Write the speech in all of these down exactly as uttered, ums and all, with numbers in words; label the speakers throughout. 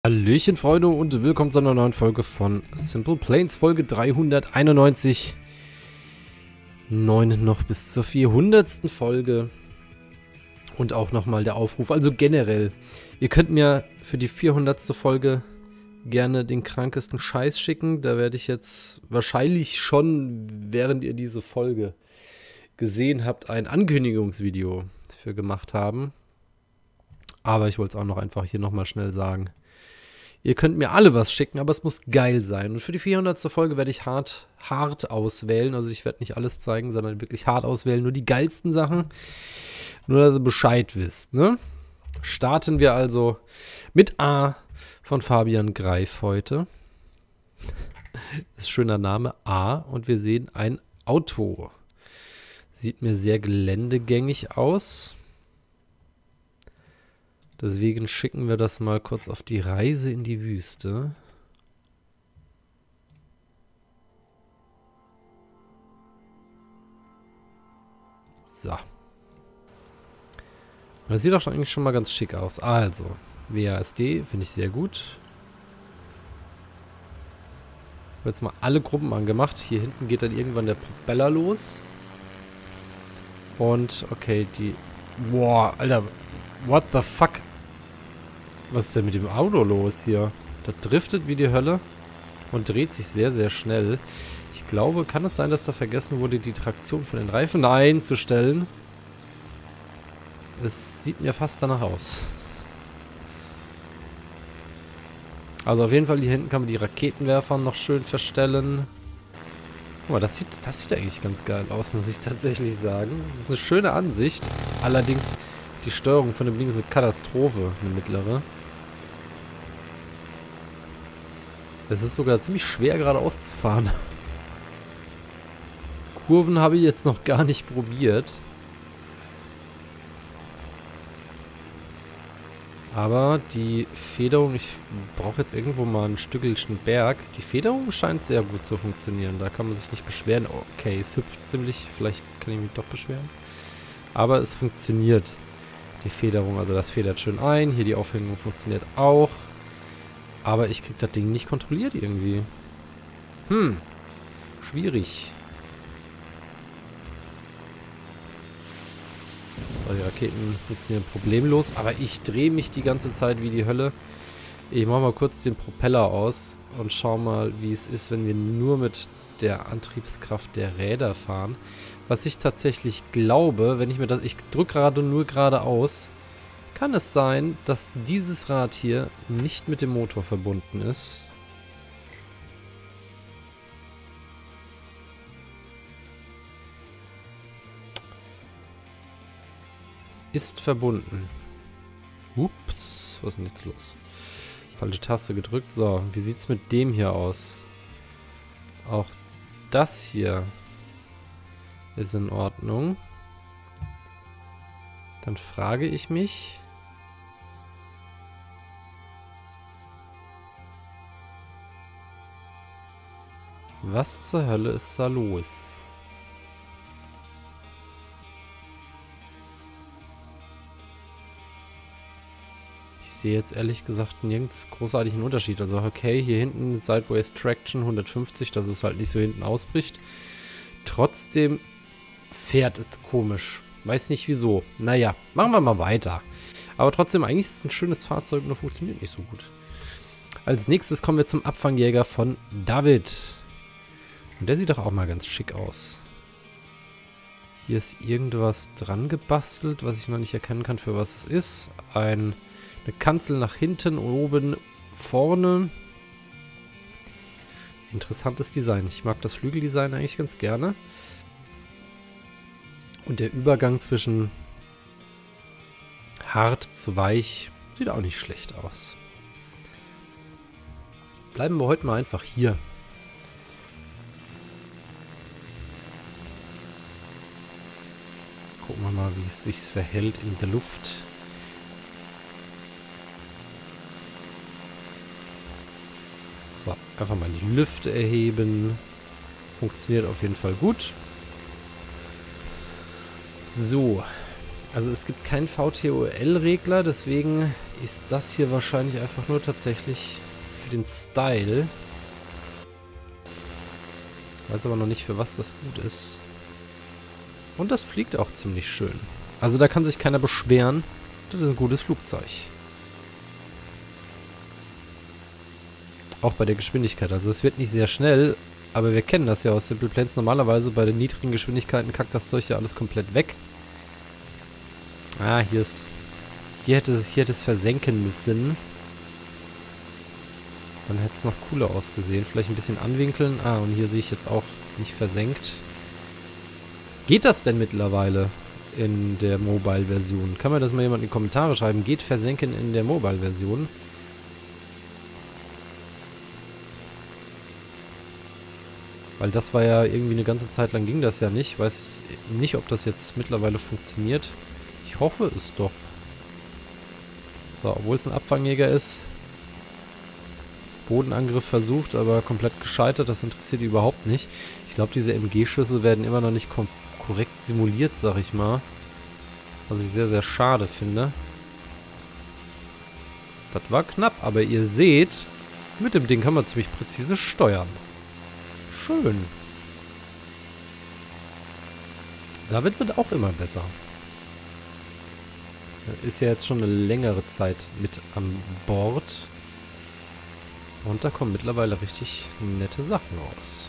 Speaker 1: Hallöchen Freunde und willkommen zu einer neuen Folge von Simple Planes, Folge dreihunderteinundneunzig. Neun noch bis zur vierhundertsten Folge. Und auch nochmal der Aufruf, also generell, ihr könnt mir für die vierhundertste Folge gerne den krankesten Scheiß schicken. Da werde ich jetzt wahrscheinlich schon, während ihr diese Folge gesehen habt, ein Ankündigungsvideo für gemacht haben. Aber ich wollte es auch noch einfach hier nochmal schnell sagen. Ihr könnt mir alle was schicken, aber es muss geil sein. Und für die vierhundertste Folge werde ich hart, hart auswählen. Also ich werde nicht alles zeigen, sondern wirklich hart auswählen. Nur die geilsten Sachen. Nur, dass ihr Bescheid wisst, ne? Starten wir also mit A von Fabian Greif heute. Das ist ein schöner Name, A. Und wir sehen ein Auto. Sieht mir sehr geländegängig aus. Deswegen schicken wir das mal kurz auf die Reise in die Wüste. So. Das sieht doch eigentlich schon mal ganz schick aus. Also, W A S D finde ich sehr gut. Ich habe jetzt mal alle Gruppen angemacht. Hier hinten geht dann irgendwann der Propeller los. Und, okay, die... Boah, Alter. What the fuck? Was ist denn mit dem Auto los hier? Das driftet wie die Hölle und dreht sich sehr, sehr schnell. Ich glaube, kann es sein, dass da vergessen wurde, die Traktion von den Reifen einzustellen? Es sieht mir fast danach aus. Also auf jeden Fall, hier hinten kann man die Raketenwerfer noch schön verstellen. Guck mal, das sieht, das sieht eigentlich ganz geil aus, muss ich tatsächlich sagen. Das ist eine schöne Ansicht. Allerdings, die Steuerung von dem Ding ist eine Katastrophe, eine mittlere. Es ist sogar ziemlich schwer geradeaus zu fahren. Kurven habe ich jetzt noch gar nicht probiert. Aber die Federung, ich brauche jetzt irgendwo mal ein Stückchen Berg. Die Federung scheint sehr gut zu funktionieren. Da kann man sich nicht beschweren. Okay, es hüpft ziemlich. Vielleicht kann ich mich doch beschweren. Aber es funktioniert. Die Federung, also das federt schön ein. Hier die Aufhängung funktioniert auch. Aber ich krieg das Ding nicht kontrolliert irgendwie. Hm. Schwierig. So, die Raketen funktionieren problemlos. Aber ich drehe mich die ganze Zeit wie die Hölle. Ich mache mal kurz den Propeller aus und schau mal, wie es ist, wenn wir nur mit der Antriebskraft der Räder fahren. Was ich tatsächlich glaube, wenn ich mir das... Ich drücke gerade nur geradeaus. Kann es sein, dass dieses Rad hier nicht mit dem Motor verbunden ist? Es ist verbunden. Ups, was ist denn jetzt los? Falsche Taste gedrückt. So, wie sieht es mit dem hier aus? Auch das hier ist in Ordnung. Dann frage ich mich... Was zur Hölle ist da los? Ich sehe jetzt ehrlich gesagt nirgends großartigen Unterschied. Also okay, hier hinten Sideways Traction hundertfünfzig, dass es halt nicht so hinten ausbricht. Trotzdem fährt es komisch. Weiß nicht wieso. Naja, machen wir mal weiter. Aber trotzdem, eigentlich ist es ein schönes Fahrzeug, nur funktioniert nicht so gut. Als nächstes kommen wir zum Abfangjäger von David. Und der sieht doch auch mal ganz schick aus. Hier ist irgendwas dran gebastelt, was ich noch nicht erkennen kann, für was es ist. Ein, eine Kanzel nach hinten, oben, vorne. Interessantes Design. Ich mag das Flügeldesign eigentlich ganz gerne. Und der Übergang zwischen hart zu weich sieht auch nicht schlecht aus. Bleiben wir heute mal einfach hier. Gucken wir mal, wie es sich verhält in der Luft. So, einfach mal die Lüfte erheben. Funktioniert auf jeden Fall gut. So, also es gibt keinen V T O L-Regler, deswegen ist das hier wahrscheinlich einfach nur tatsächlich für den Style. Weiß aber noch nicht, für was das gut ist. Und das fliegt auch ziemlich schön. Also da kann sich keiner beschweren. Das ist ein gutes Flugzeug. Auch bei der Geschwindigkeit. Also es wird nicht sehr schnell, aber wir kennen das ja aus Simple Plans. Normalerweise bei den niedrigen Geschwindigkeiten kackt das Zeug ja alles komplett weg. Ah, hier ist... Hier hätte, hier hätte es versenken müssen. Dann hätte es noch cooler ausgesehen. Vielleicht ein bisschen anwinkeln. Ah, und hier sehe ich jetzt auch nicht versenkt. Geht das denn mittlerweile in der Mobile-Version? Kann mir das mal jemand in die Kommentare schreiben? Geht versenken in der Mobile-Version? Weil das war ja irgendwie eine ganze Zeit lang ging das ja nicht. Weiß nicht, ob das jetzt mittlerweile funktioniert. Ich hoffe es doch. So, obwohl es ein Abfangjäger ist. Bodenangriff versucht, aber komplett gescheitert. Das interessiert die überhaupt nicht. Ich glaube, diese M G-Schüsse werden immer noch nicht korrekt simuliert, sag ich mal. Was ich sehr, sehr schade finde. Das war knapp, aber ihr seht, mit dem Ding kann man ziemlich präzise steuern. Schön. David wird auch immer besser. Er ist ja jetzt schon eine längere Zeit mit an Bord. Und da kommen mittlerweile richtig nette Sachen raus.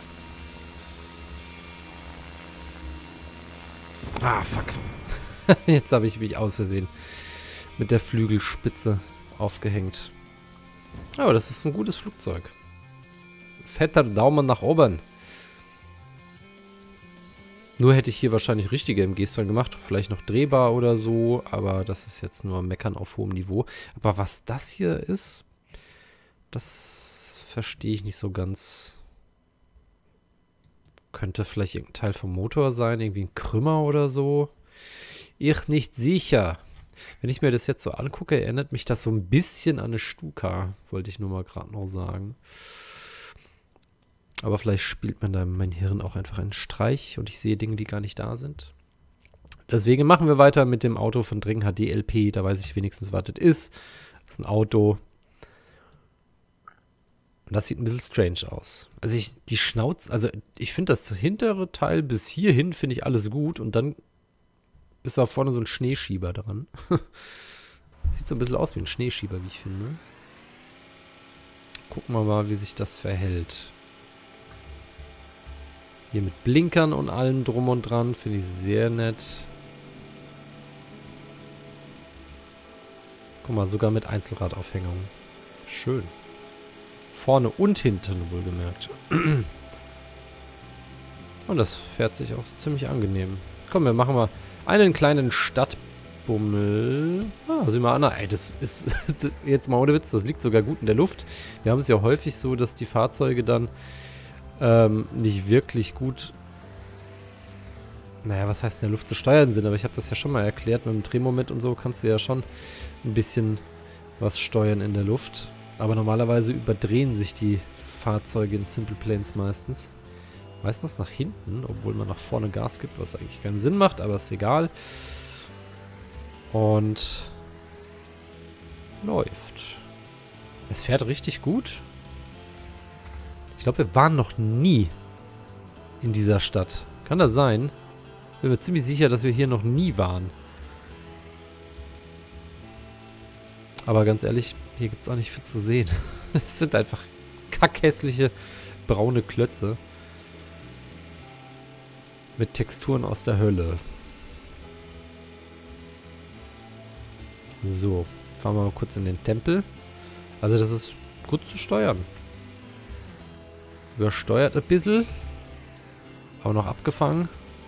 Speaker 1: Ah, fuck. Jetzt habe ich mich aus Versehen mit der Flügelspitze aufgehängt. Aber das ist ein gutes Flugzeug. Fetter Daumen nach oben. Nur hätte ich hier wahrscheinlich richtige M Gs dran gemacht. Vielleicht noch drehbar oder so. Aber das ist jetzt nur Meckern auf hohem Niveau. Aber was das hier ist, das verstehe ich nicht so ganz. Könnte vielleicht irgendein Teil vom Motor sein. Irgendwie ein Krümmer oder so. Ich nicht sicher. Wenn ich mir das jetzt so angucke, erinnert mich das so ein bisschen an eine Stuka. Wollte ich nur mal gerade noch sagen. Aber vielleicht spielt man da mein Hirn auch einfach einen Streich und ich sehe Dinge, die gar nicht da sind. Deswegen machen wir weiter mit dem Auto von Dring H D L P. Da weiß ich wenigstens, was das ist. Das ist ein Auto. Und das sieht ein bisschen strange aus. Also ich, die Schnauze, also ich finde das hintere Teil bis hierhin finde ich alles gut. Und dann ist da vorne so ein Schneeschieber dran. Sieht so ein bisschen aus wie ein Schneeschieber, wie ich finde. Gucken wir mal, wie sich das verhält. Hier mit Blinkern und allem drum und dran. Finde ich sehr nett. Guck mal, sogar mit Einzelradaufhängung. Schön. Vorne und hinten wohlgemerkt. Und das fährt sich auch ziemlich angenehm. Komm, wir machen mal einen kleinen Stadtbummel. Ah, sieh mal an. Ey, das ist jetzt mal ohne Witz, das liegt sogar gut in der Luft. Wir haben es ja häufig so, dass die Fahrzeuge dann Ähm, nicht wirklich gut, naja, was heißt in der Luft zu steuern sind, aber ich habe das ja schon mal erklärt, mit dem Drehmoment und so kannst du ja schon ein bisschen was steuern in der Luft, aber normalerweise überdrehen sich die Fahrzeuge in Simple Planes meistens. Meistens nach hinten, obwohl man nach vorne Gas gibt, was eigentlich keinen Sinn macht, aber ist egal. Und läuft. Es fährt richtig gut. Ich glaube, wir waren noch nie in dieser Stadt. Kann das sein? Bin mir ziemlich sicher, dass wir hier noch nie waren. Aber ganz ehrlich, hier gibt es auch nicht viel zu sehen. Es sind einfach kackhässliche braune Klötze. Mit Texturen aus der Hölle. So, fahren wir mal kurz in den Tempel. Also das ist gut zu steuern. Übersteuert ein bisschen. Aber noch abgefangen.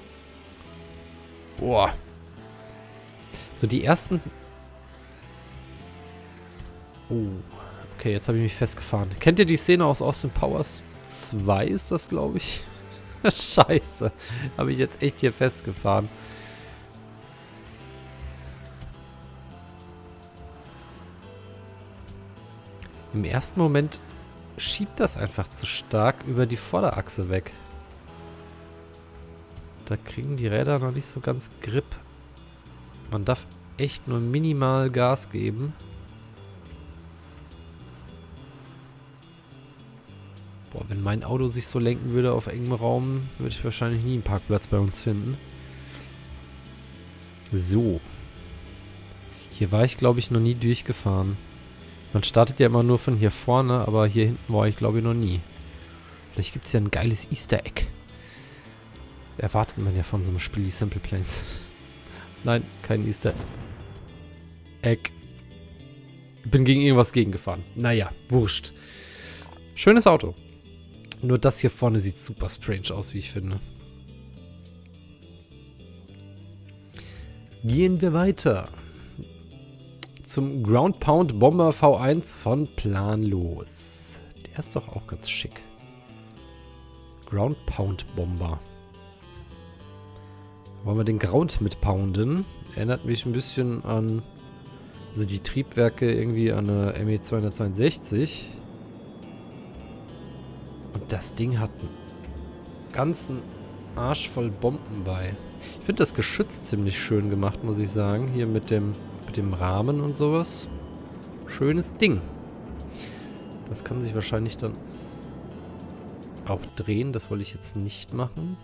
Speaker 1: Boah. So die ersten... Oh. Okay, jetzt habe ich mich festgefahren. Kennt ihr die Szene aus Austin Powers zwei? Ist das, glaube ich? Scheiße. Habe ich jetzt echt hier festgefahren. Im ersten Moment schiebt das einfach zu stark über die Vorderachse weg. Da kriegen die Räder noch nicht so ganz Grip. Man darf echt nur minimal Gas geben. Boah, wenn mein Auto sich so lenken würde auf engem Raum, würde ich wahrscheinlich nie einen Parkplatz bei uns finden. So. Hier war ich, glaube ich, noch nie durchgefahren. Man startet ja immer nur von hier vorne, aber hier hinten war ich, glaube ich, noch nie. Vielleicht gibt es ja ein geiles Easter Egg. Erwartet man ja von so einem Spiel wie Simple Planes. Nein, kein Easter Egg. Ich bin gegen irgendwas gegengefahren. Naja, wurscht. Schönes Auto. Nur das hier vorne sieht super strange aus, wie ich finde. Gehen wir weiter. Zum Ground Pound Bomber V eins von Planlos. Der ist doch auch ganz schick. Ground Pound Bomber. Wollen wir den Ground mit pounden? Erinnert mich ein bisschen an... Also die Triebwerke irgendwie an eine M E zweihundertzweiundsechzig. Und das Ding hat einen ganzen Arsch voll Bomben bei. Ich finde das Geschütz ziemlich schön gemacht, muss ich sagen. Hier mit dem, mit dem Rahmen und sowas. Schönes Ding. Das kann sich wahrscheinlich dann auch drehen. Das wollte ich jetzt nicht machen.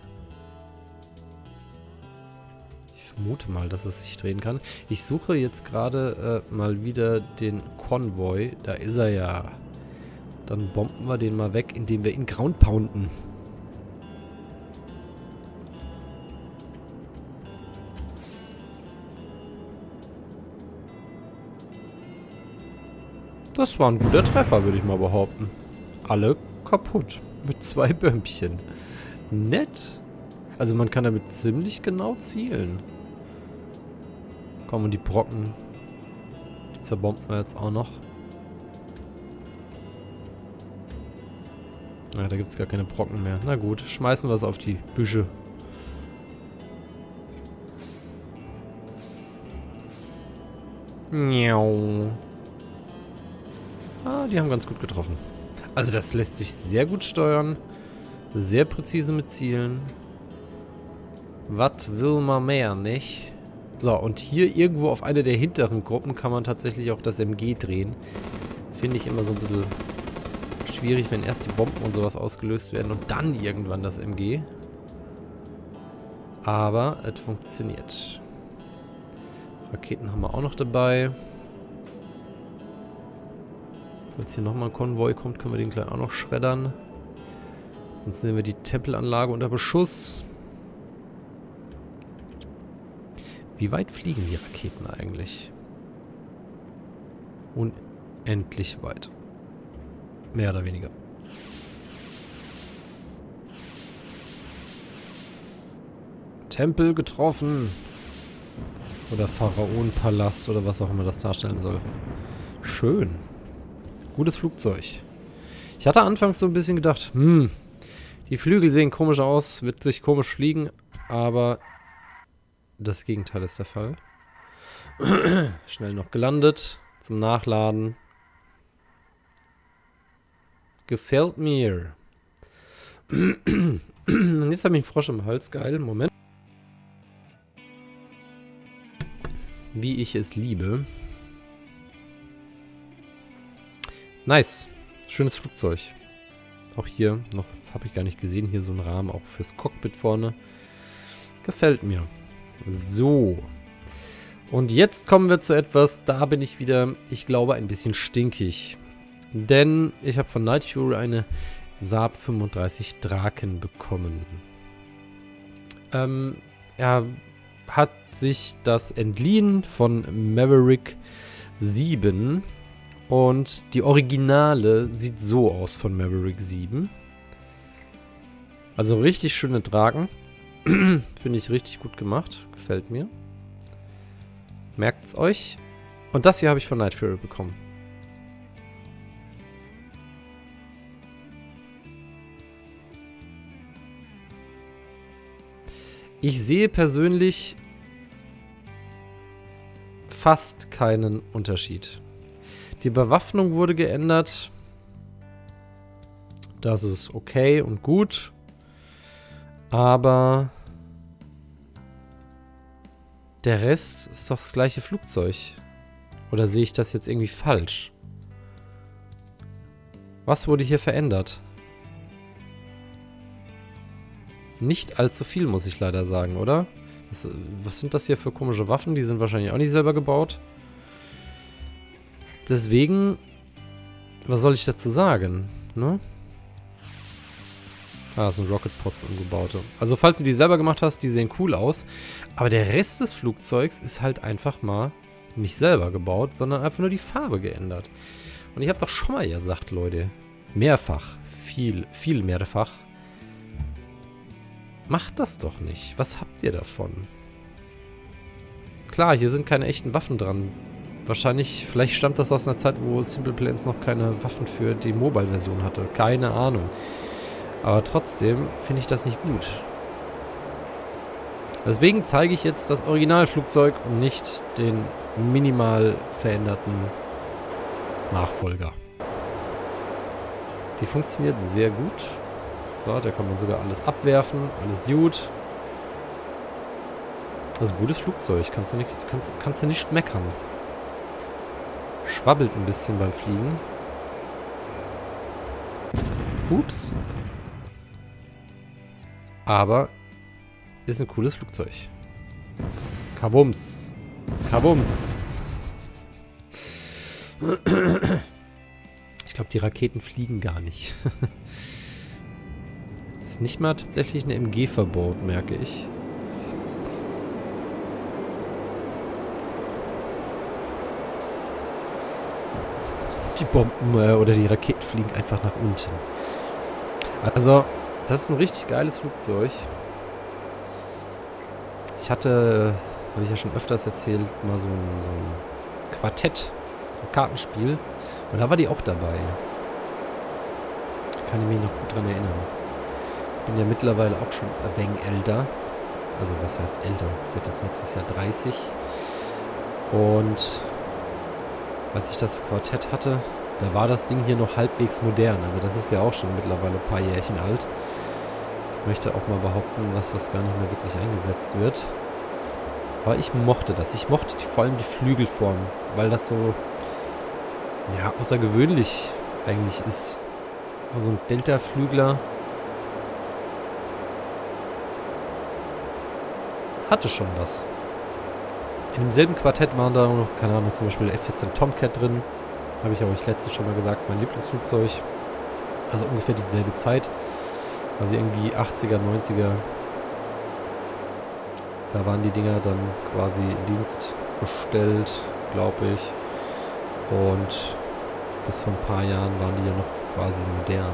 Speaker 1: Ich vermute mal, dass es sich drehen kann. Ich suche jetzt gerade äh, mal wieder den Konvoi. Da ist er ja. Dann bomben wir den mal weg, indem wir ihn ground pounden. Das war ein guter Treffer, würde ich mal behaupten. Alle kaputt. Mit zwei Bömpchen. Nett. Also man kann damit ziemlich genau zielen. Komm, und die Brocken, die zerbomben wir jetzt auch noch. Ja, da gibt es gar keine Brocken mehr. Na gut, schmeißen wir es auf die Büsche. Miau. Ah, die haben ganz gut getroffen. Also das lässt sich sehr gut steuern. Sehr präzise mit Zielen. Was will man mehr, nicht? So, und hier irgendwo auf einer der hinteren Gruppen kann man tatsächlich auch das M G drehen. Finde ich immer so ein bisschen schwierig, wenn erst die Bomben und sowas ausgelöst werden und dann irgendwann das M G. Aber es funktioniert. Raketen haben wir auch noch dabei. Falls hier nochmal ein Konvoi kommt, können wir den gleich auch noch schreddern. Sonst nehmen wir die Tempelanlage unter Beschuss. Wie weit fliegen die Raketen eigentlich? Unendlich weit. Mehr oder weniger. Tempel getroffen. Oder Pharaonenpalast oder was auch immer das darstellen soll. Schön. Gutes Flugzeug. Ich hatte anfangs so ein bisschen gedacht, hm, die Flügel sehen komisch aus, wird sich komisch fliegen, aber das Gegenteil ist der Fall. Schnell noch gelandet, zum Nachladen. Gefällt mir. Und jetzt habe ich einen Frosch im Hals, geil, Moment. Wie ich es liebe. Nice. Schönes Flugzeug. Auch hier noch, das habe ich gar nicht gesehen, hier so ein Rahmen auch fürs Cockpit vorne. Gefällt mir. So. Und jetzt kommen wir zu etwas, da bin ich wieder, ich glaube, ein bisschen stinkig. Denn ich habe von Night Fury eine Saab fünfunddreißig Draken bekommen. Ähm, er hat sich das entliehen von Maverick sieben. Und die Originale sieht so aus von Maverick sieben. Also richtig schöne Draken. Finde ich richtig gut gemacht. Gefällt mir. Merkt's euch. Und das hier habe ich von Night Fury bekommen. Ich sehe persönlich fast keinen Unterschied. Die Bewaffnung wurde geändert. Das ist okay und gut. Aber der Rest ist doch das gleiche Flugzeug. Oder sehe ich das jetzt irgendwie falsch? Was wurde hier verändert? nicht allzu viel, muss ich leider sagen, oder? Was, was sind das hier für komische Waffen? Die sind wahrscheinlich auch nicht selber gebaut. Deswegen, was soll ich dazu sagen, ne? Ah, das sind Rocket Pods umgebaute. Also falls du die selber gemacht hast, die sehen cool aus. Aber der Rest des Flugzeugs ist halt einfach mal nicht selber gebaut, sondern einfach nur die Farbe geändert. Und ich habe doch schon mal gesagt, Leute, mehrfach, viel, viel mehrfach, macht das doch nicht. Was habt ihr davon? Klar, hier sind keine echten Waffen dran. Wahrscheinlich, vielleicht stammt das aus einer Zeit, wo Simple Plans noch keine Waffen für die Mobile-Version hatte. Keine Ahnung. Aber trotzdem finde ich das nicht gut. Deswegen zeige ich jetzt das Originalflugzeug und nicht den minimal veränderten Nachfolger. Die funktioniert sehr gut. So, da kann man sogar alles abwerfen. Alles gut. Das ist ein gutes Flugzeug. Kannst du nicht, kannst, kannst du nicht meckern. Schwabbelt ein bisschen beim Fliegen. Ups. Aber ist ein cooles Flugzeug. Kabums. Kabums. Ich glaube, die Raketen fliegen gar nicht. Ist nicht mal tatsächlich eine M G verbaut, merke ich. Die Bomben äh, oder die Raketen fliegen einfach nach unten. Also, das ist ein richtig geiles Flugzeug. Ich hatte, habe ich ja schon öfters erzählt, mal so ein, so ein Quartett, ein Kartenspiel. Und da war die auch dabei. Kann ich mich noch gut dran erinnern. Ich bin ja mittlerweile auch schon ein wenig älter. Also was heißt älter? Ich werde jetzt nächstes Jahr dreißig. Und als ich das Quartett hatte, da war das Ding hier noch halbwegs modern. Also das ist ja auch schon mittlerweile ein paar Jährchen alt. Ich möchte auch mal behaupten, dass das gar nicht mehr wirklich eingesetzt wird. Aber ich mochte das. Ich mochte die, vor allem die Flügelform, weil das so, ja, außergewöhnlich eigentlich ist. So ein Delta-Flügler hatte schon was. In demselben Quartett waren da noch, keine Ahnung, zum Beispiel der F vierzehn Tomcat drin. Habe ich aber euch letztens schon mal gesagt, mein Lieblingsflugzeug. Also ungefähr dieselbe Zeit. Also irgendwie achtziger, neunziger. Da waren die Dinger dann quasi in Dienst gestellt, glaube ich. Und bis vor ein paar Jahren waren die ja noch quasi modern.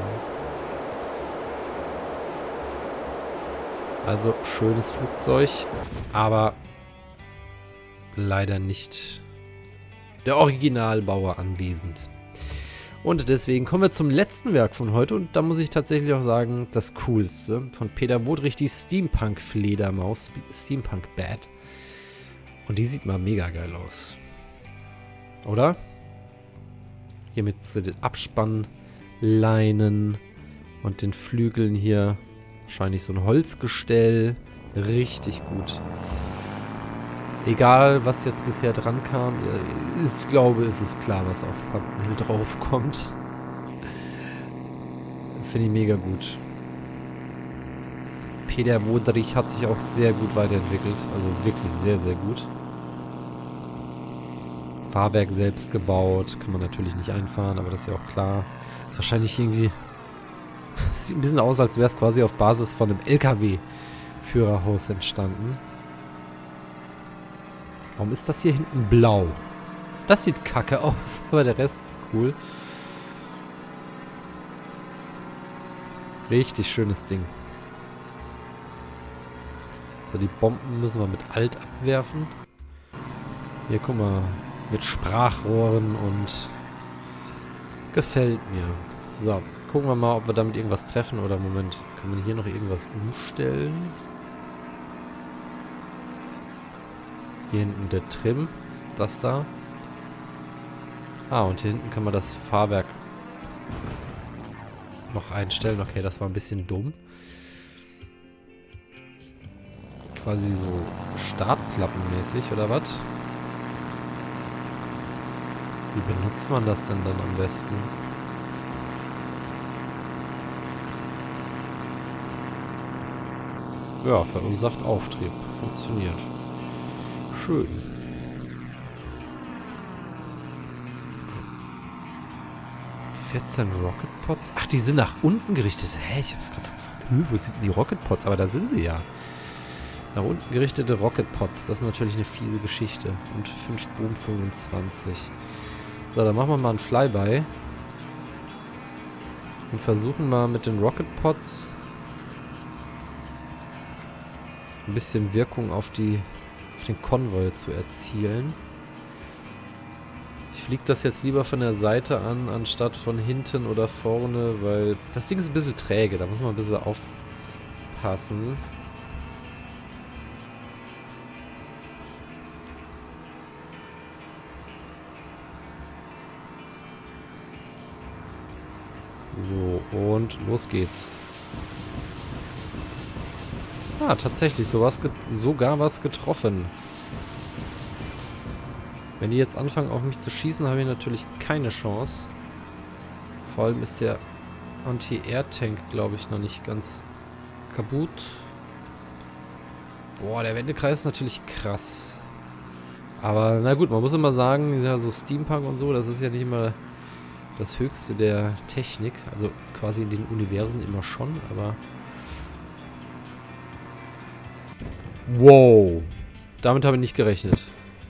Speaker 1: Also schönes Flugzeug, aber leider nicht der Originalbauer anwesend. Und deswegen kommen wir zum letzten Werk von heute. Und da muss ich tatsächlich auch sagen, das coolste. Von Peter Wodrich, die Steampunk-Fledermaus. Steampunk-Bat. Und die sieht mal mega geil aus. Oder? Hier mit so den Abspannleinen und den Flügeln hier. Wahrscheinlich so ein Holzgestell. Richtig gut. Egal, was jetzt bisher dran kam, ich glaube, es ist klar, was auf Thumbnail drauf kommt. Finde ich mega gut. Peter Wodrich hat sich auch sehr gut weiterentwickelt. Also wirklich sehr, sehr gut. Fahrwerk selbst gebaut. Kann man natürlich nicht einfahren, aber das ist ja auch klar. Ist wahrscheinlich irgendwie... Sieht ein bisschen aus, als wäre es quasi auf Basis von einem L K W-Führerhaus entstanden. Warum ist das hier hinten blau? Das sieht kacke aus, aber der Rest ist cool. Richtig schönes Ding. So, die Bomben müssen wir mit Alt abwerfen. Hier, guck mal. Mit Sprachrohren und... Gefällt mir. So, gucken wir mal, ob wir damit irgendwas treffen. Oder, Moment, kann man hier noch irgendwas umstellen? Hier hinten der Trim. Das da. Ah, und hier hinten kann man das Fahrwerk noch einstellen. Okay, das war ein bisschen dumm. Quasi so Startklappenmäßig, oder was? Wie benutzt man das denn dann am besten? Ja, verursacht Auftrieb. Funktioniert. Schön. vierzehn Rocket Pods? Ach, die sind nach unten gerichtet. Hä, ich hab's gerade so gefragt. Hm, wo sind die Rocket Pods? Aber da sind sie ja. Nach unten gerichtete Rocket Pods. Das ist natürlich eine fiese Geschichte. Und fünf Boom fünfundzwanzig. So, dann machen wir mal ein Flyby. Und versuchen mal mit den Rocket Pods ein bisschen Wirkung auf die auf den Konvoi zu erzielen. Ich fliege das jetzt lieber von der Seite an, anstatt von hinten oder vorne, weil das Ding ist ein bisschen träge. Da muss man ein bisschen aufpassen. So, und los geht's. Ah, tatsächlich, sowas sogar was getroffen. Wenn die jetzt anfangen, auf mich zu schießen, habe ich natürlich keine Chance. Vor allem ist der Anti-Air-Tank, glaube ich, noch nicht ganz kaputt. Boah, der Wendekreis ist natürlich krass. Aber na gut, man muss immer sagen, ja, so Steampunk und so, das ist ja nicht immer das Höchste der Technik. Also quasi in den Universen immer schon, aber... Wow. Damit habe ich nicht gerechnet.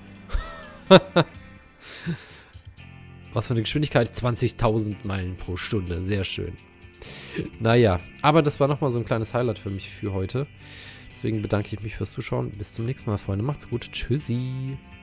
Speaker 1: Was für eine Geschwindigkeit? zwanzigtausend Meilen pro Stunde. Sehr schön. Naja, aber das war nochmal so ein kleines Highlight für mich für heute. Deswegen bedanke ich mich fürs Zuschauen. Bis zum nächsten Mal, Freunde. Macht's gut. Tschüssi.